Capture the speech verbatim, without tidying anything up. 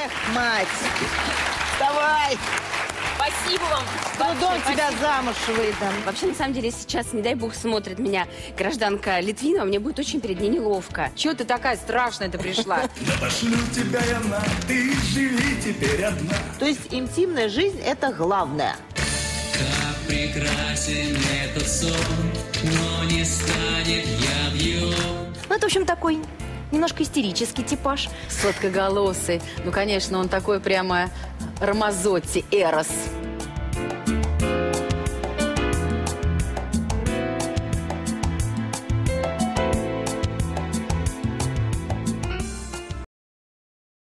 Эх, мать. Давай. Спасибо вам. Трудом тебя замуж выдам. Вообще, на самом деле, сейчас, не дай бог, смотрит меня гражданка Литвинова, мне будет очень перед ней неловко. Чего ты такая страшная-то пришла? Да пошлю тебя я на, ты живи теперь одна. То есть интимная жизнь – это главное. Как прекрасен этот сон, но не станет явьем. Ну, это, в общем, такой немножко истерический типаж. Сладкоголосый. Ну, конечно, он такой прямо Рамазотти, Эрос.